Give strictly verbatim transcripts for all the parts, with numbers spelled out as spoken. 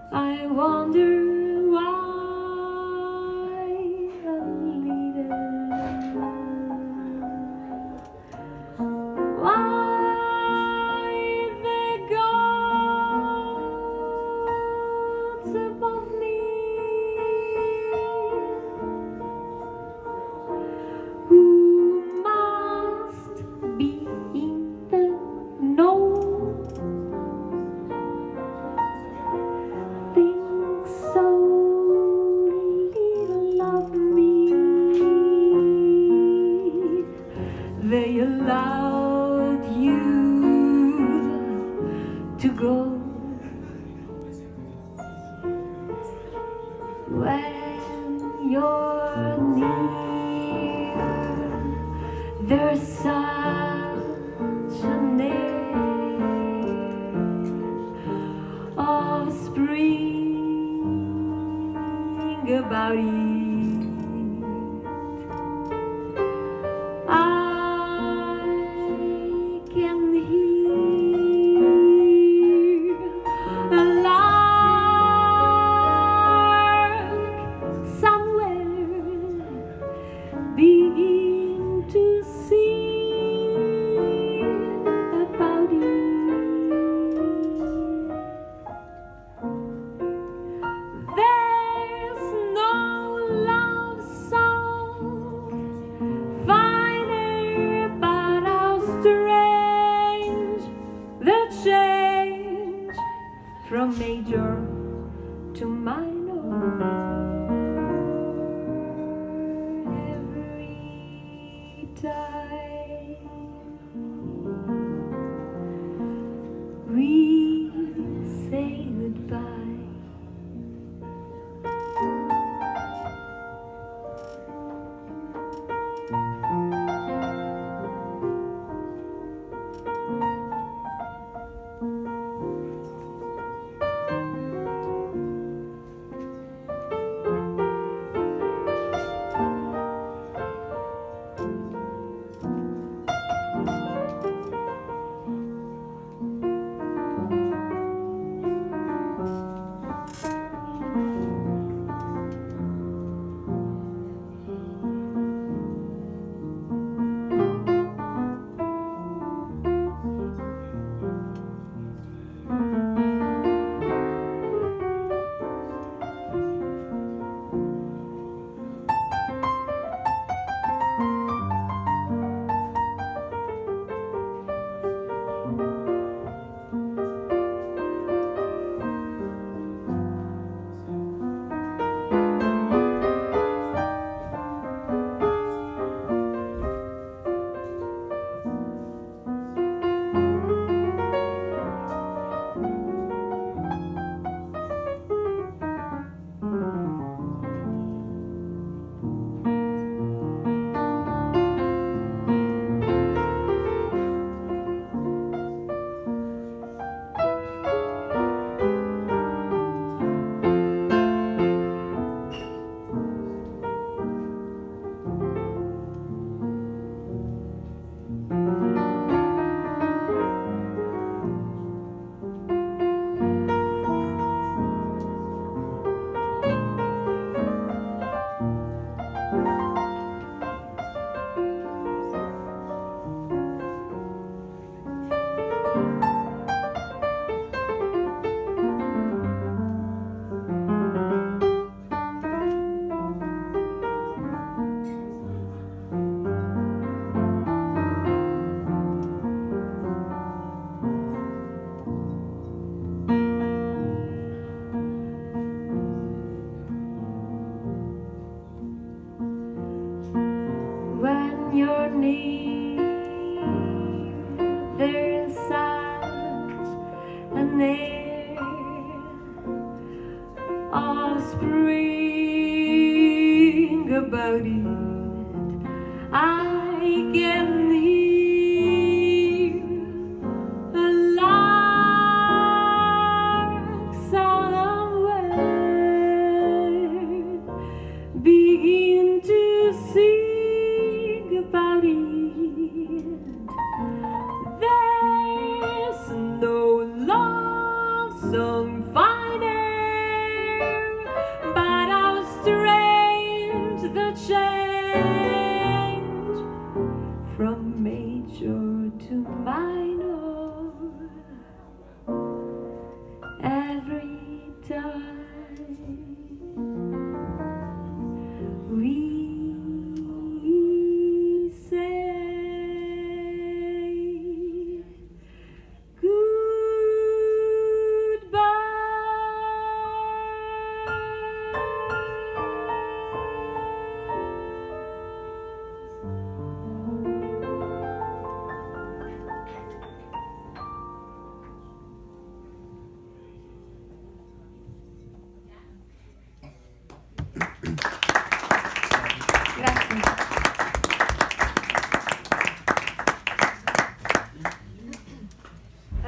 I wonder why a little, why the gods above me, who must be in the know, think so little of me. They allowed you to go when you're near. There's such an air of spring about it. I can hear a lark somewhere begin to sing about it. There's no love song finer, but how strange the change from major to minor. Every time we say goodbye, when you're near, there's such an air of spring about it. I can hear a lark somewhere begin to sing about it. There's no love song finer,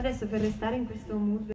Adesso per restare in questo mood